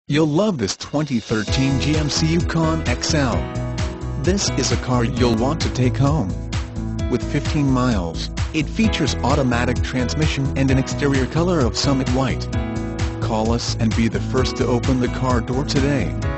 You'll love this 2013 GMC Yukon XL. This is a car you'll want to take home. With 15 miles, it features automatic transmission and an exterior color of Summit White. Call us and be the first to open the car door today.